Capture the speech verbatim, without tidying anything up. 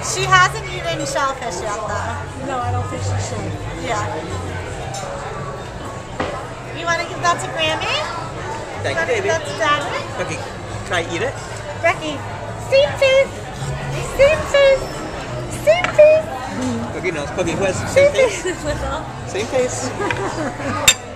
She hasn't eaten shellfish yet, though. No, I don't think she should. Yeah. You want to give that to Grammy? Thank Want you, to baby. give that to Daddy? Okay, can I eat it? Becky, same face. Same face. Same face. Cookie knows. Cookie, who has same face? Little. Same face.